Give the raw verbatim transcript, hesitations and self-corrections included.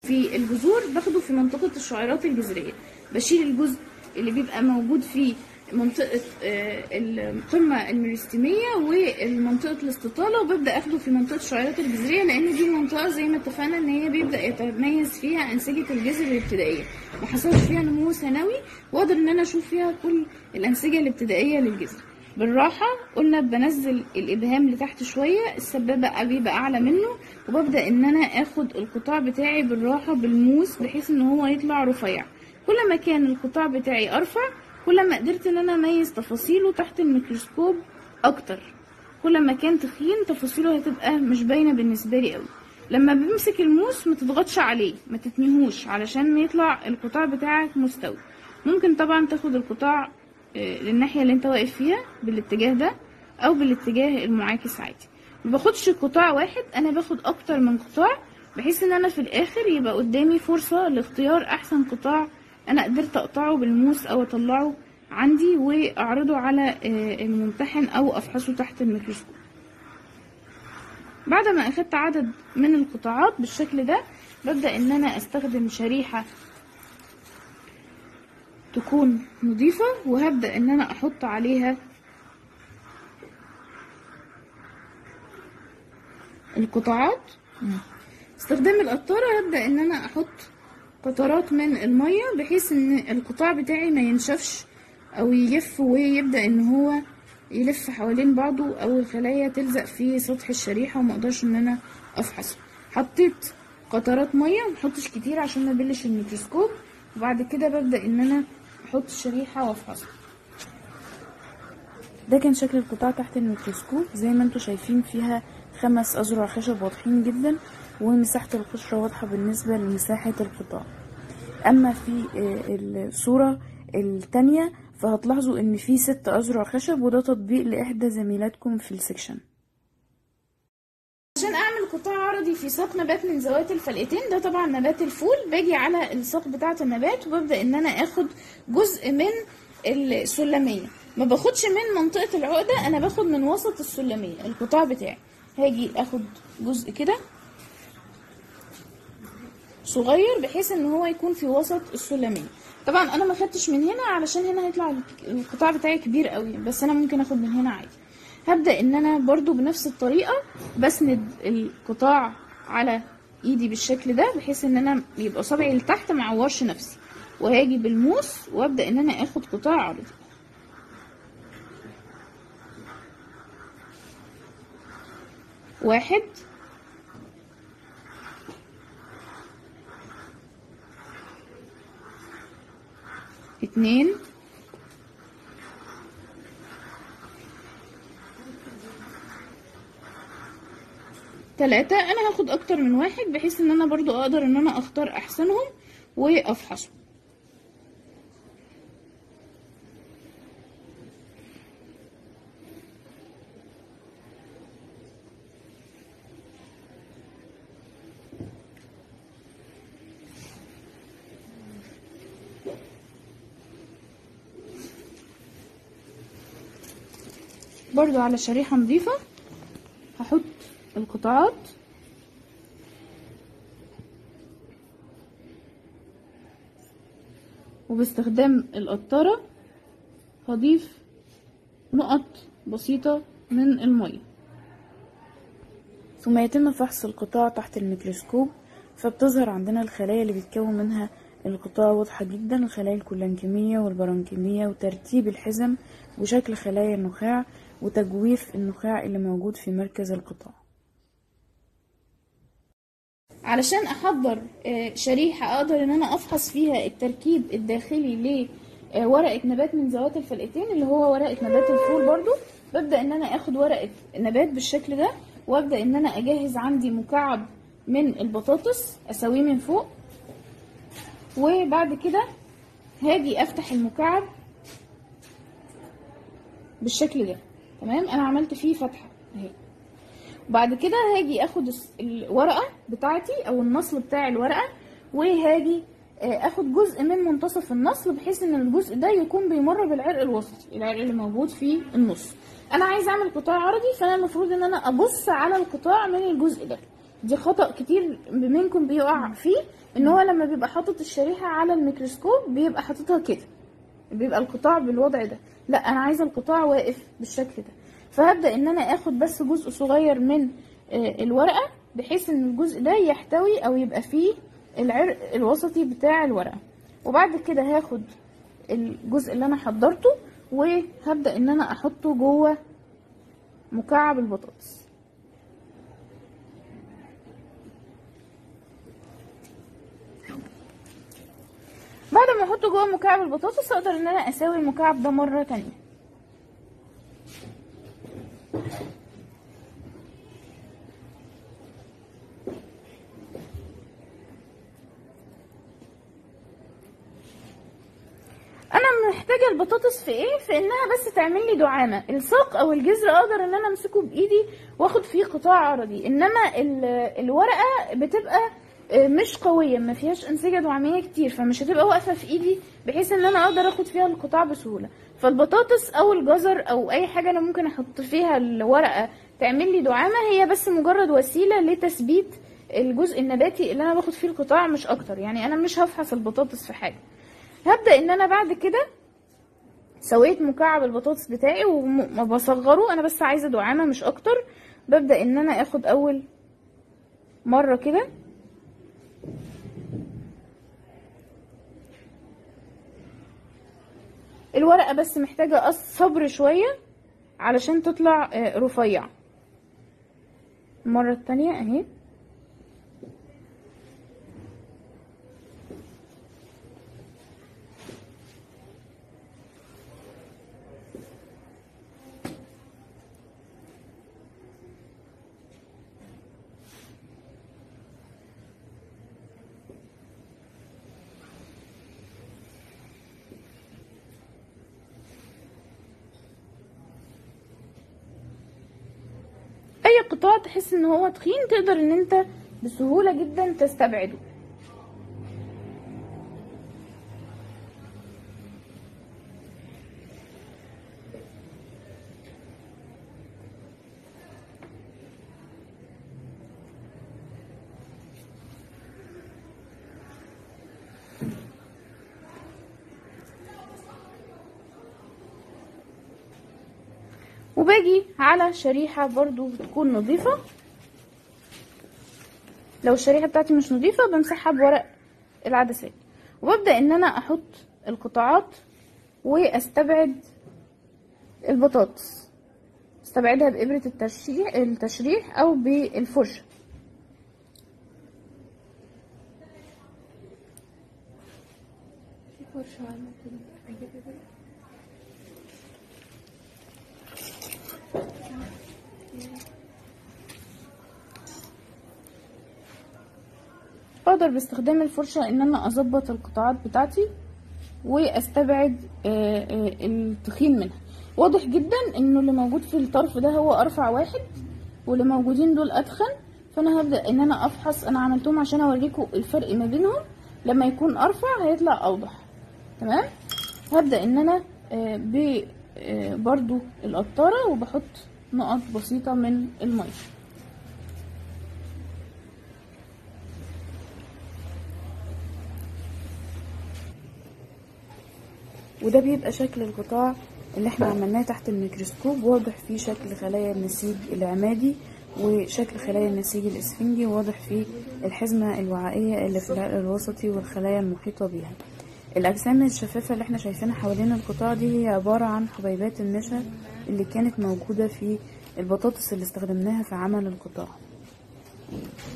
في الجذور باخده في منطقة الشعيرات الجذرية، بشيل الجزء اللي بيبقى موجود في منطقة القمة الميرستيمية ومنطقة الاستطالة، وببدأ اخده في منطقة الشعيرات الجذرية، لان دي المنطقة زي ما اتفقنا ان هي بيبدأ يتميز فيها انسجة الجذر الابتدائية، ما حصلش فيها نمو ثانوي، واقدر ان انا اشوف فيها كل الانسجة الابتدائية للجذر. بالراحة قلنا بنزل الابهام لتحت شوية، السبابة بيبقى اعلى منه، وببدأ ان انا اخد القطاع بتاعي بالراحة بالموس بحيث ان هو يطلع رفيع. كل ما كان القطاع بتاعي ارفع كل ما قدرت ان انا اميز تفاصيله تحت الميكروسكوب اكتر، كل ما كان تخين تفاصيله هتبقى مش باينه بالنسبه لي قوي. لما بمسك الموس ما تضغطش عليه، ما تتنيهوش علشان ما يطلع القطاع بتاعك مستوي. ممكن طبعا تاخد القطاع للناحيه اللي انت واقف فيها بالاتجاه ده او بالاتجاه المعاكس عادي. ما باخدش قطاع واحد، انا باخد اكتر من قطاع بحيث ان انا في الاخر يبقى قدامي فرصه لاختيار احسن قطاع انا قدرت اقطعه بالموس او اطلعه عندي واعرضه على الممتحن او افحصه تحت الميكروسكوب. بعد ما اخدت عدد من القطاعات بالشكل ده ببدأ ان انا استخدم شريحة تكون نظيفة، وهبدأ ان انا احط عليها القطاعات. استخدام القطارة هبدأ ان انا احط قطرات من المية بحيث ان القطاع بتاعي ما ينشفش او يلف ويبدأ ان هو يلف حوالين بعضه او الخلايا تلزق في سطح الشريحة وما اقدرش ان انا افحصه. حطيت قطرات مية، محطش كتير عشان ما بلش الميكروسكوب، وبعد كده ببدأ ان انا احط الشريحة وافحصها. ده كان شكل القطاع تحت الميكروسكوب، زي ما انتوا شايفين فيها خمس اذرع خشب واضحين جدا، ومساحة القشرة واضحة بالنسبة لمساحة القطاع. اما في الصورة التانية فهتلاحظوا ان في ست اذرع خشب، وده تطبيق لاحدى زميلاتكم في السكشن. عشان اعمل قطاع عرضي في ساق نبات من ذوات الفلقتين، ده طبعا نبات الفول، باجي على الساق بتاعة النبات وببدأ ان انا اخد جزء من السلمية، ما باخدش من منطقة العقدة، انا باخد من وسط السلمية القطاع بتاعي. هاجي اخد جزء كده صغير بحيث ان هو يكون في وسط السلمية. طبعا انا ما خدتش من هنا علشان هنا هيطلع القطاع بتاعي كبير قوي، بس انا ممكن اخد من هنا عادي. هبدأ ان انا برضو بنفس الطريقة بسند القطاع على ايدي بالشكل ده بحيث ان انا يبقى صبعي لتحت ما اعورش نفسي، وهاجي بالموس وابدأ ان انا اخد قطاع عرضي. واحد، اتنين، تلاتة. انا هاخد اكتر من واحد بحيث ان انا برضو اقدر ان انا اختار احسنهم وافحصهم. برضو على شريحة نظيفة هحط القطاعات، وباستخدام القطارة هضيف نقط بسيطة من المية، ثم يتم فحص القطاع تحت الميكروسكوب. فبتظهر عندنا الخلايا اللي بيتكون منها القطاع واضحة جدا، الخلايا الكولانكيمية والبرانكيمية، وترتيب الحزم، وشكل خلايا النخاع، وتجويف النخاع اللي موجود في مركز القطاع. علشان احضر شريحة اقدر ان انا افحص فيها التركيب الداخلي لورقة نبات من ذوات الفلقتين اللي هو ورقة نبات الفول، برضو ببدأ ان انا اخد ورقة نبات بالشكل ده، وابدأ ان انا اجهز عندي مكعب من البطاطس اسويه من فوق، وبعد كده هاجي افتح المكعب بالشكل ده. تمام، انا عملت فيه فتحة اهي. وبعد كده هاجي اخد الورقة بتاعتي او النصل بتاع الورقة، وهاجي اخد جزء من منتصف النصل بحيث ان الجزء ده يكون بيمر بالعرق الوسطي، العرق اللي موجود في النص. انا عايز اعمل قطاع عرضي، فانا المفروض ان انا ابص على القطاع من الجزء ده، دي خطأ كتير منكم بيقع فيه، ان هو لما بيبقى حاطط الشريحة على الميكروسكوب بيبقى حاططها كده، بيبقى القطاع بالوضع ده. لا، انا عايزة القطاع واقف بالشكل ده. فهبدأ ان انا اخد بس جزء صغير من الورقة، بحيث ان الجزء ده يحتوي او يبقى فيه العرق الوسطي بتاع الورقة. وبعد كده هاخد الجزء اللي انا حضرته وهبدأ ان انا احطه جوه مكعب البطاطس. بعد ما احطه جوه مكعب البطاطس اقدر ان انا اساوي المكعب ده مرة تانية. انا محتاجه البطاطس في ايه؟ في انها بس تعمل لي دعامه. الساق او الجذر اقدر ان انا امسكه بايدي واخد فيه قطاع عرضي، انما الورقه بتبقى مش قويه، ما فيهاش انسجه دعاميه كتير، فمش هتبقى واقفه في ايدي بحيث ان انا اقدر اخد فيها القطاع بسهوله. فالبطاطس او الجزر او اي حاجه انا ممكن احط فيها الورقه تعمل لي دعامه، هي بس مجرد وسيله لتثبيت الجزء النباتي اللي انا باخد فيه القطاع، مش اكتر. يعني انا مش هفحص البطاطس في حاجه. هبدأ ان انا بعد كده سويت مكعب البطاطس بتاعي وما بصغره، انا بس عايزه دعامه مش اكتر. ببدأ ان انا اخد اول مره كده الورقه، بس محتاجه صبر شويه علشان تطلع رفيع. المره التانية اهي. اي قطاع تحس ان هو تخين تقدر ان انت بسهولة جدا تستبعده. وباجي على شريحة برضو تكون نظيفة. لو الشريحة بتاعتي مش نظيفة بمسحها بورق العدسات، وببدأ ان انا احط القطاعات واستبعد البطاطس. استبعدها بإبرة التشريح, التشريح او بالفرشة. اقدر باستخدام الفرشة ان انا اظبط القطاعات بتاعتي واستبعد التخين منها. واضح جدا انه اللي موجود في الطرف ده هو ارفع واحد واللي موجودين دول ادخن، فانا هبدأ ان انا افحص. انا عملتهم عشان اوريكم الفرق ما بينهم، لما يكون ارفع هيطلع اوضح. تمام. هبدأ ان انا ب برضو القطارة وبحط نقط بسيطة من المية. وده بيبقى شكل القطاع اللي احنا عملناه تحت الميكروسكوب. واضح فيه شكل خلايا النسيج العمادي وشكل خلايا النسيج الاسفنجي، واضح فيه الحزمة الوعائية اللي في العرق الوسطي والخلايا المحيطة بيها. الأجسام الشفافة اللي احنا شايفينها حوالين القطاع دي هي عبارة عن حبيبات النشا اللي كانت موجودة في البطاطس اللي استخدمناها في عمل القطاع.